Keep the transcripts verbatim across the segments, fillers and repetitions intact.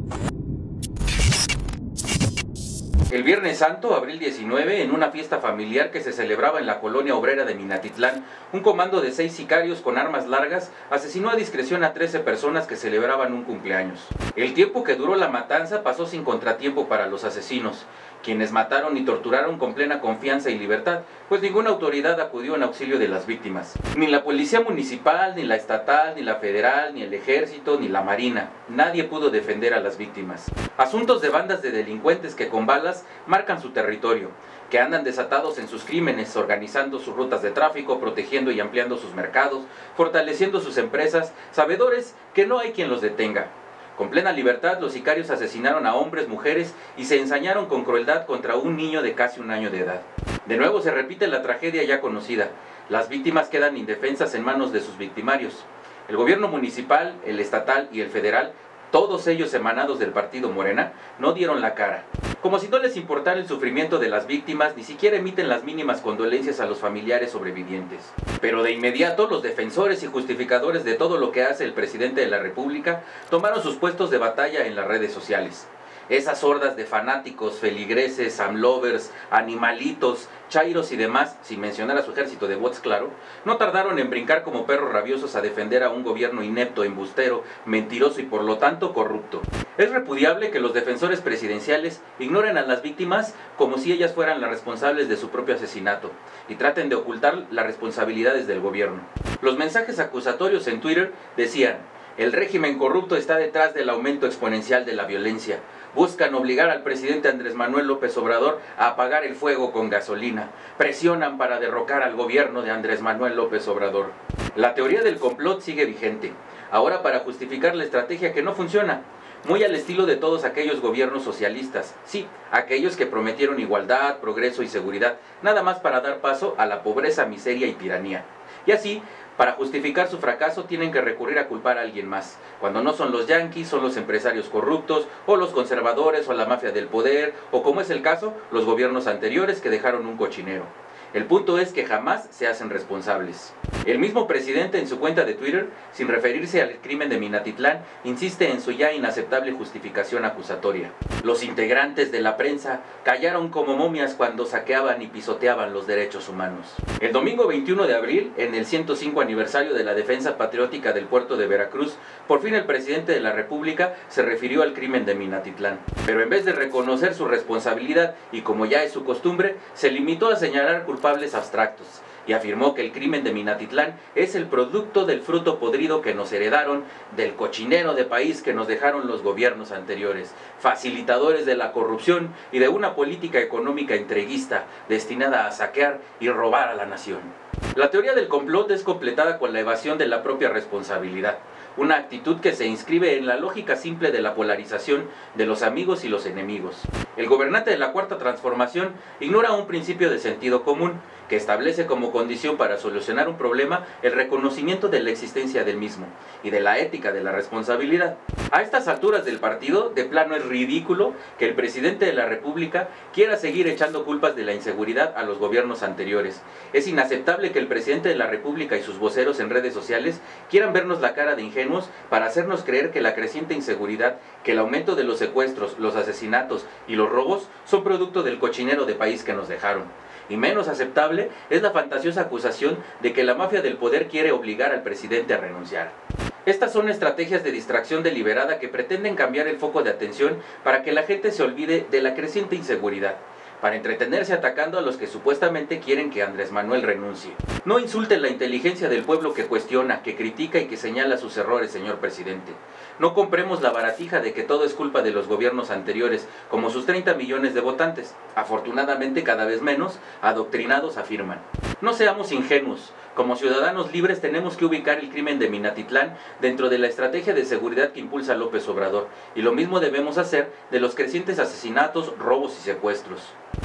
El Viernes Santo, abril diecinueve, en una fiesta familiar que se celebraba en la colonia obrera de Minatitlán, un comando de seis sicarios con armas largas asesinó a discreción a trece personas que celebraban un cumpleaños. El tiempo que duró la matanza pasó sin contratiempo para los asesinos, quienes mataron y torturaron con plena confianza y libertad, pues ninguna autoridad acudió en auxilio de las víctimas. Ni la policía municipal, ni la estatal, ni la federal, ni el ejército, ni la marina. Nadie pudo defender a las víctimas. Asuntos de bandas de delincuentes que con balas marcan su territorio, que andan desatados en sus crímenes, organizando sus rutas de tráfico, protegiendo y ampliando sus mercados, fortaleciendo sus empresas, sabedores que no hay quien los detenga. Con plena libertad, los sicarios asesinaron a hombres, mujeres y se ensañaron con crueldad contra un niño de casi un año de edad. De nuevo se repite la tragedia ya conocida. Las víctimas quedan indefensas en manos de sus victimarios. El gobierno municipal, el estatal y el federal, todos ellos emanados del partido Morena, no dieron la cara. Como si no les importara el sufrimiento de las víctimas, ni siquiera emiten las mínimas condolencias a los familiares sobrevivientes. Pero de inmediato, los defensores y justificadores de todo lo que hace el presidente de la República tomaron sus puestos de batalla en las redes sociales. Esas hordas de fanáticos, feligreses, amlovers, animalitos, chairos y demás, sin mencionar a su ejército de bots, claro, no tardaron en brincar como perros rabiosos a defender a un gobierno inepto, embustero, mentiroso y por lo tanto corrupto. Es repudiable que los defensores presidenciales ignoren a las víctimas como si ellas fueran las responsables de su propio asesinato y traten de ocultar las responsabilidades del gobierno. Los mensajes acusatorios en Twitter decían: el régimen corrupto está detrás del aumento exponencial de la violencia. Buscan obligar al presidente Andrés Manuel López Obrador a apagar el fuego con gasolina. Presionan para derrocar al gobierno de Andrés Manuel López Obrador. La teoría del complot sigue vigente, ahora para justificar la estrategia que no funciona. Muy al estilo de todos aquellos gobiernos socialistas, sí, aquellos que prometieron igualdad, progreso y seguridad, nada más para dar paso a la pobreza, miseria y tiranía. Y así, para justificar su fracaso tienen que recurrir a culpar a alguien más. Cuando no son los yanquis, son los empresarios corruptos, o los conservadores, o la mafia del poder, o como es el caso, los gobiernos anteriores que dejaron un cochinero. El punto es que jamás se hacen responsables. El mismo presidente en su cuenta de Twitter, sin referirse al crimen de Minatitlán, insiste en su ya inaceptable justificación acusatoria. Los integrantes de la prensa callaron como momias cuando saqueaban y pisoteaban los derechos humanos. El domingo veintiuno de abril, en el ciento cinco aniversario de la defensa patriótica del puerto de Veracruz, por fin el presidente de la República se refirió al crimen de Minatitlán. Pero en vez de reconocer su responsabilidad y como ya es su costumbre, se limitó a señalar culpables abstractos y afirmó que el crimen de Minatitlán es el producto del fruto podrido que nos heredaron, del cochinero de país que nos dejaron los gobiernos anteriores, facilitadores de la corrupción y de una política económica entreguista destinada a saquear y robar a la nación. La teoría del complot es completada con la evasión de la propia responsabilidad, una actitud que se inscribe en la lógica simple de la polarización de los amigos y los enemigos. El gobernante de la Cuarta Transformación ignora un principio de sentido común que establece como condición para solucionar un problema el reconocimiento de la existencia del mismo y de la ética de la responsabilidad. A estas alturas del partido, de plano es ridículo que el presidente de la República quiera seguir echando culpas de la inseguridad a los gobiernos anteriores. Es inaceptable que el presidente de la República y sus voceros en redes sociales quieran vernos la cara de ingenuos para hacernos creer que la creciente inseguridad, que el aumento de los secuestros, los asesinatos y los robos son producto del cochinero de país que nos dejaron. Y menos aceptable es la fantasiosa acusación de que la mafia del poder quiere obligar al presidente a renunciar. Estas son estrategias de distracción deliberada que pretenden cambiar el foco de atención para que la gente se olvide de la creciente inseguridad, para entretenerse atacando a los que supuestamente quieren que Andrés Manuel renuncie. No insulte la inteligencia del pueblo que cuestiona, que critica y que señala sus errores, señor presidente. No compremos la baratija de que todo es culpa de los gobiernos anteriores, como sus treinta millones de votantes, afortunadamente cada vez menos, adoctrinados afirman. No seamos ingenuos. Como ciudadanos libres tenemos que ubicar el crimen de Minatitlán dentro de la estrategia de seguridad que impulsa López Obrador, y lo mismo debemos hacer de los crecientes asesinatos, robos y secuestros.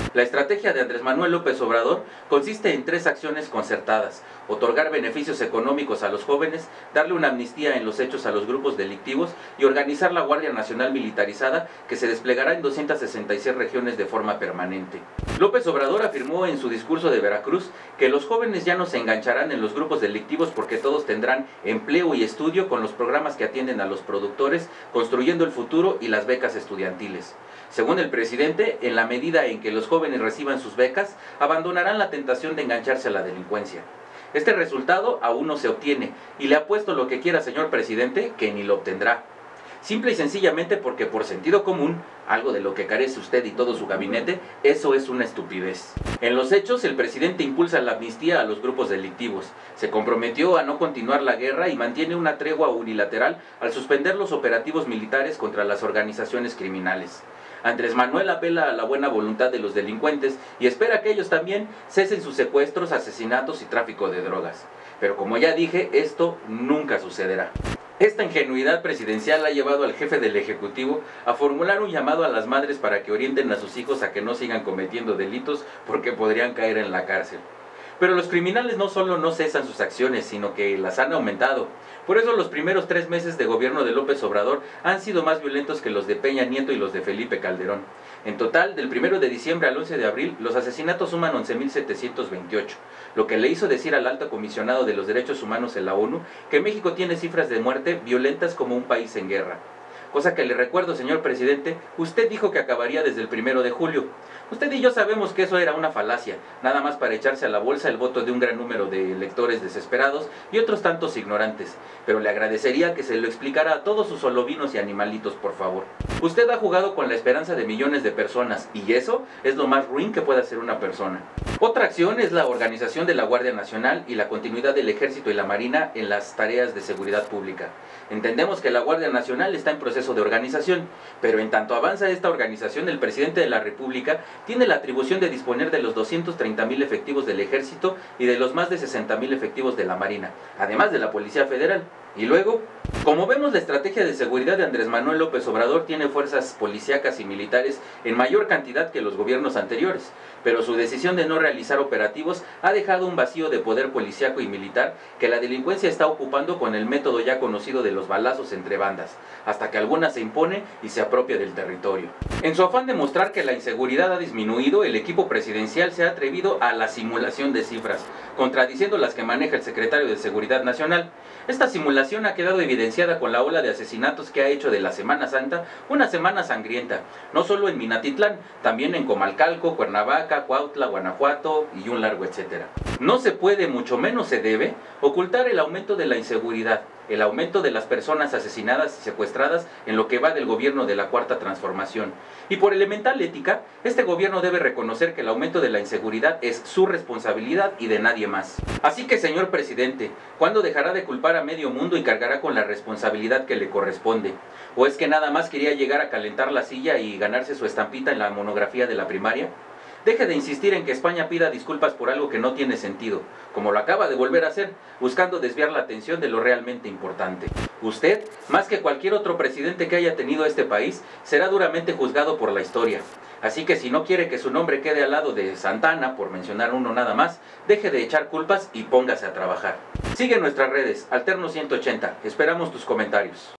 La estrategia de Andrés Manuel López Obrador consiste en tres acciones concertadas: otorgar beneficios económicos a los jóvenes, darle una amnistía en los hechos a los grupos delictivos y organizar la Guardia Nacional militarizada, que se desplegará en doscientas sesenta y seis regiones de forma permanente. López Obrador afirmó en su discurso de Veracruz que los jóvenes ya no se engancharán en los grupos delictivos porque todos tendrán empleo y estudio con los programas que atienden a los productores, construyendo el futuro y las becas estudiantiles. Según el presidente, en la medida en que los jóvenes reciban sus becas, abandonarán la tentación de engancharse a la delincuencia. Este resultado aún no se obtiene, y le apuesto lo que quiera, señor presidente, que ni lo obtendrá. Simple y sencillamente porque, por sentido común, algo de lo que carece usted y todo su gabinete, eso es una estupidez. En los hechos, el presidente impulsa la amnistía a los grupos delictivos, se comprometió a no continuar la guerra y mantiene una tregua unilateral al suspender los operativos militares contra las organizaciones criminales. Andrés Manuel apela a la buena voluntad de los delincuentes y espera que ellos también cesen sus secuestros, asesinatos y tráfico de drogas. Pero como ya dije, esto nunca sucederá. Esta ingenuidad presidencial ha llevado al jefe del Ejecutivo a formular un llamado a las madres para que orienten a sus hijos a que no sigan cometiendo delitos porque podrían caer en la cárcel. Pero los criminales no solo no cesan sus acciones, sino que las han aumentado. Por eso los primeros tres meses de gobierno de López Obrador han sido más violentos que los de Peña Nieto y los de Felipe Calderón. En total, del primero de diciembre al once de abril, los asesinatos suman once mil setecientos veintiocho, lo que le hizo decir al alto comisionado de los derechos humanos en la ONU que México tiene cifras de muerte violentas como un país en guerra. Cosa que le recuerdo, señor presidente, usted dijo que acabaría desde el primero de julio. Usted y yo sabemos que eso era una falacia, nada más para echarse a la bolsa el voto de un gran número de electores desesperados y otros tantos ignorantes, pero le agradecería que se lo explicara a todos sus olovinos y animalitos, por favor. Usted ha jugado con la esperanza de millones de personas, y eso es lo más ruin que puede hacer una persona. Otra acción es la organización de la Guardia Nacional y la continuidad del Ejército y la Marina en las tareas de seguridad pública. Entendemos que la Guardia Nacional está en proceso de organización, pero en tanto avanza esta organización, el presidente de la República tiene la atribución de disponer de los doscientos treinta mil efectivos del Ejército y de los más de sesenta mil efectivos de la Marina, además de la Policía Federal. Y luego, como vemos, la estrategia de seguridad de Andrés Manuel López Obrador tiene fuerzas policíacas y militares en mayor cantidad que los gobiernos anteriores, pero su decisión de no realizar operativos ha dejado un vacío de poder policíaco y militar que la delincuencia está ocupando con el método ya conocido de los balazos entre bandas, hasta que alguna se impone y se apropia del territorio. En su afán de mostrar que la inseguridad ha disminuido, el equipo presidencial se ha atrevido a la simulación de cifras, contradiciendo las que maneja el secretario de Seguridad Nacional. Esta simulación ha quedado evidenciada con la ola de asesinatos que ha hecho de la Semana Santa una semana sangrienta, no solo en Minatitlán, también en Comalcalco, Cuernavaca, Cuautla, Guanajuato y un largo etcétera. No se puede, mucho menos se debe, ocultar el aumento de la inseguridad, el aumento de las personas asesinadas y secuestradas en lo que va del gobierno de la Cuarta Transformación. Y por elemental ética, este gobierno debe reconocer que el aumento de la inseguridad es su responsabilidad y de nadie más. Así que, señor presidente, ¿cuándo dejará de culpar a medio mundo y cargará con la responsabilidad que le corresponde? ¿O es que nada más quería llegar a calentar la silla y ganarse su estampita en la monografía de la primaria? Deje de insistir en que España pida disculpas por algo que no tiene sentido, como lo acaba de volver a hacer, buscando desviar la atención de lo realmente importante. Usted, más que cualquier otro presidente que haya tenido este país, será duramente juzgado por la historia. Así que si no quiere que su nombre quede al lado de Santana, por mencionar uno nada más, deje de echar culpas y póngase a trabajar. Sigue nuestras redes, Alterno ciento ochenta, esperamos tus comentarios.